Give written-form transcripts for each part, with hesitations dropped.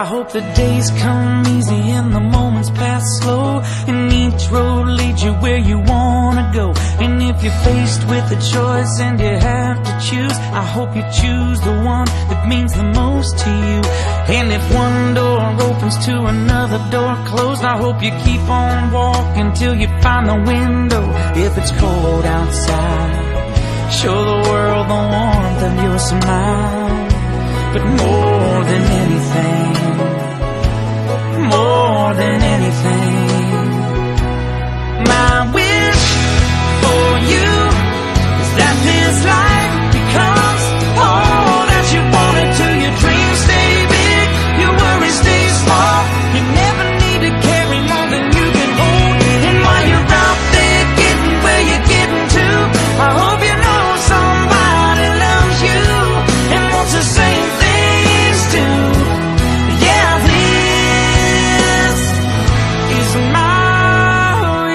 I hope the days come easy and the moments pass slow, and each road leads you where you wanna go. And if you're faced with a choice and you have to choose, I hope you choose the one that means the most to you. And if one door opens to another door closed, I hope you keep on walking till you find the window. If it's cold outside, show the world the warmth of your smile. But more than anything, more than anything, my wish for you is that this life becomes all that you want it to. Your dreams stay big, your worries stay small. You never need to carry more than you can hold. And while you're out there getting where you're getting to, I hope you know somebody loves you and wants the same things too. Yeah, this is my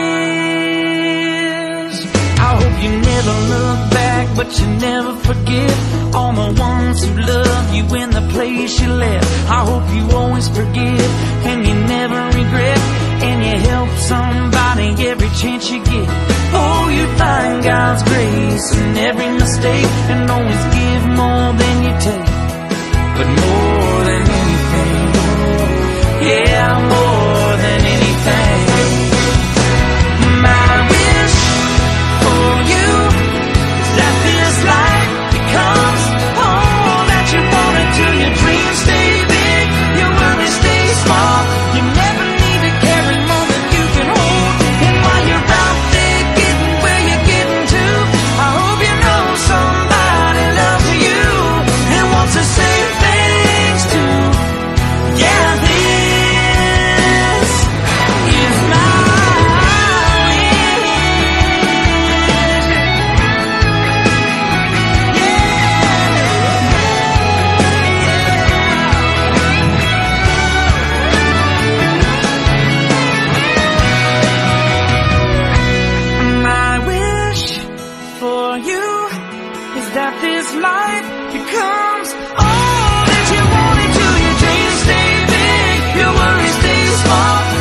wish. I hope you never look back, but you never forget all the ones who love you in the place you left. I hope you always forgive and you never regret, and you help somebody every chance you get. Oh, you find God's grace in every mistake, and always give more than you take. But more than anything, yeah, more than anything, my wish for you is that this life becomes all that you want it to. Your dreams stay big, your worries stay small. You never need to carry more than you can hold. And while you're out there getting where you're getting to, I hope you know somebody loves you and wants the same things too. Yeah, this is my for you is that this life becomes all that you want it to. Your dreams stay big, your worries stay small.